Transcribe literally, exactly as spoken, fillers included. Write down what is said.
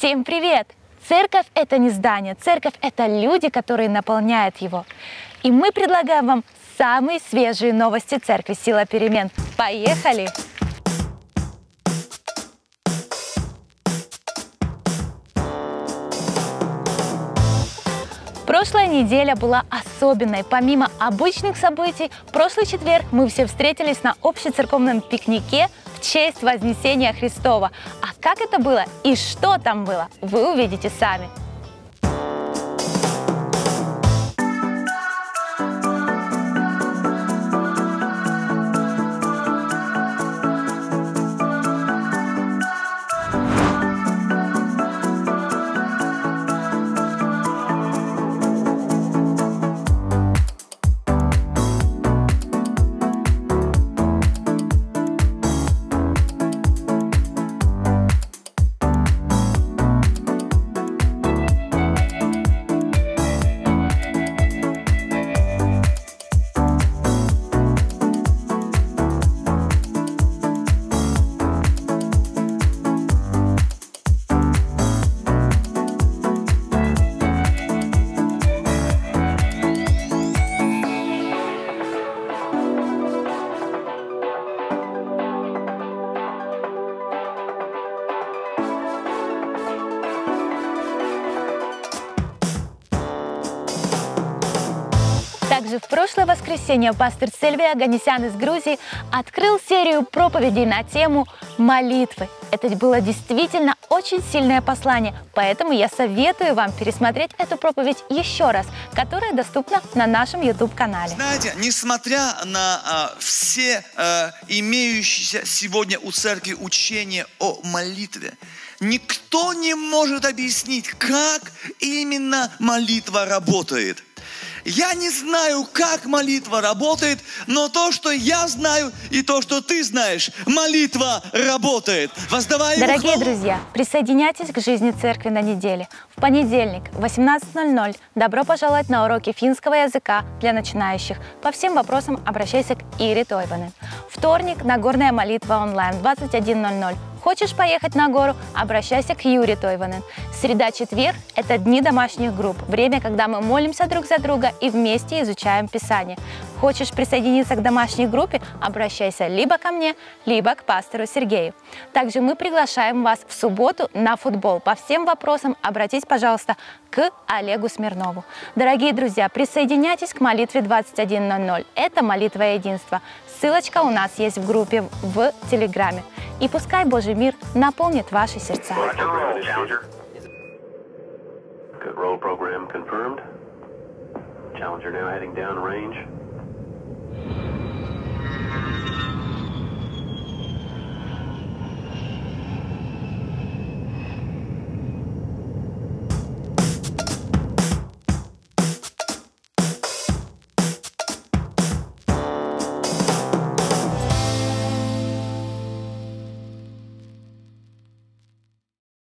Всем привет! Церковь – это не здание, церковь – это люди, которые наполняют его. И мы предлагаем вам самые свежие новости церкви «Сила перемен». Поехали! Прошлая неделя была особенной. Помимо обычных событий, в прошлый четверг мы все встретились на общецерковном пикнике в честь Вознесения Христова. А как это было и что там было, вы увидите сами. Также в прошлое воскресенье пастор Сельвия Оганесян из Грузии открыл серию проповедей на тему молитвы. Это было действительно очень сильное послание, поэтому я советую вам пересмотреть эту проповедь еще раз, которая доступна на нашем YouTube-канале. Знаете, несмотря на а, все а, имеющиеся сегодня у церкви учения о молитве, никто не может объяснить, как именно молитва работает. Я не знаю, как молитва работает, но то, что я знаю, и то, что ты знаешь, молитва работает. Воздавай ему Дорогие хвалу. друзья, присоединяйтесь к жизни церкви на неделе. В понедельник в восемнадцать ноль ноль добро пожаловать на уроки финского языка для начинающих. По всем вопросам обращайся к Ире Тойванен. Вторник Нагорная молитва онлайн в двадцать один ноль ноль. Хочешь поехать на гору? Обращайся к Юре Тойванен. Среда-четверг – это дни домашних групп, время, когда мы молимся друг за друга и вместе изучаем Писание. Хочешь присоединиться к домашней группе? Обращайся либо ко мне, либо к пастору Сергею. Также мы приглашаем вас в субботу на футбол. По всем вопросам обратитесь, пожалуйста, к Олегу Смирнову. Дорогие друзья, присоединяйтесь к молитве двадцать один ноль ноль. Это молитва единства. Ссылочка у нас есть в группе в Телеграме. И пускай Божий мир наполнит ваши сердца. Good roll program confirmed. Challenger now heading down range.